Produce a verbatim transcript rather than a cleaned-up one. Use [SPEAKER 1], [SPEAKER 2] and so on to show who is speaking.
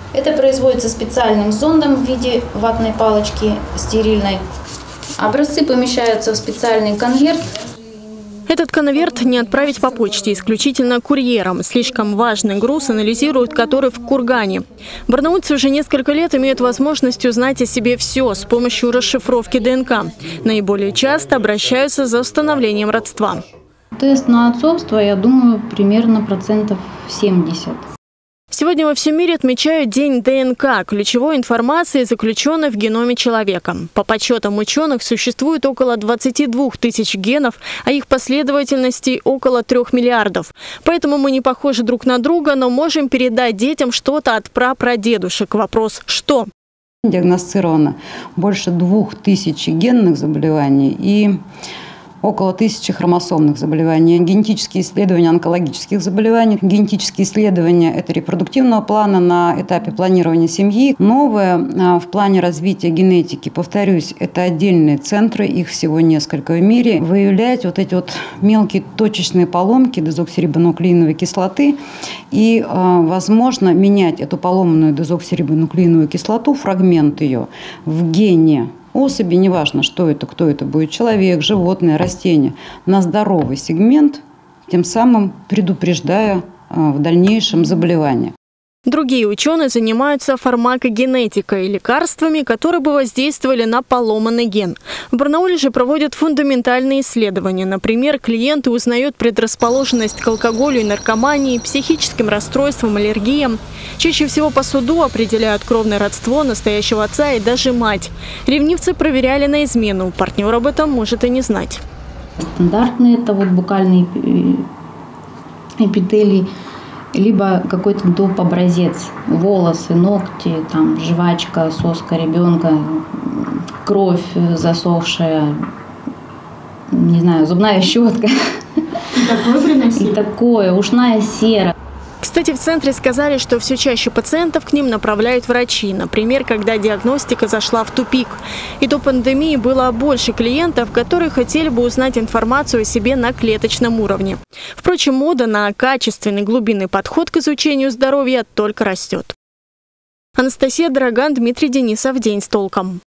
[SPEAKER 1] Это производится специальным зондом в виде ватной палочки стерильной. Образцы помещаются в специальный конверт.
[SPEAKER 2] Этот конверт не отправить по почте, исключительно курьером. Слишком важный груз, анализируют который в Кургане. Барнаульцы уже несколько лет имеют возможность узнать о себе все с помощью расшифровки ДНК. Наиболее часто обращаются за установлением родства.
[SPEAKER 1] Тест на отцовство, я думаю, примерно процентов семьдесят.
[SPEAKER 2] Сегодня во всем мире отмечают День ДНК – ключевой информации, заключенной в геноме человека. По подсчетам ученых, существует около двадцати двух тысяч генов, а их последовательностей около трех миллиардов. Поэтому мы не похожи друг на друга, но можем передать детям что-то от прапрадедушек. Вопрос – что?
[SPEAKER 3] Диагностировано больше двух тысяч генных заболеваний и около тысячи хромосомных заболеваний, генетические исследования онкологических заболеваний, генетические исследования – это репродуктивного плана на этапе планирования семьи. Новое в плане развития генетики, повторюсь, это отдельные центры, их всего несколько в мире. Выявлять вот эти вот мелкие точечные поломки дезоксирибонуклеиновой кислоты и, возможно, менять эту поломанную дезоксирибонуклеиновую кислоту, фрагмент ее, в гене особи, неважно, что это, кто это будет, человек, животное, растение, на здоровый сегмент, тем самым предупреждая в дальнейшем заболевания.
[SPEAKER 2] Другие ученые занимаются фармакогенетикой, лекарствами, которые бы воздействовали на поломанный ген. В Барнауле же проводят фундаментальные исследования. Например, клиенты узнают предрасположенность к алкоголю и наркомании, психическим расстройствам, аллергиям. Чаще всего по суду определяют кровное родство настоящего отца и даже мать. Ревнивцы проверяли на измену. Партнер об этом может и не знать.
[SPEAKER 1] Стандартные – это вот букальный эпителий, либо какой-то доп. Образец, волосы, ногти, там, жвачка, соска ребенка, кровь засохшая, не знаю, зубная щетка.
[SPEAKER 4] И такое приносили?
[SPEAKER 1] И такое, ушная сера.
[SPEAKER 2] Кстати, в центре сказали, что все чаще пациентов к ним направляют врачи. Например, когда диагностика зашла в тупик. И до пандемии было больше клиентов, которые хотели бы узнать информацию о себе на клеточном уровне. Впрочем, мода на качественный глубинный подход к изучению здоровья только растет. Анастасия Драган, Дмитрий Денисов. День с толком.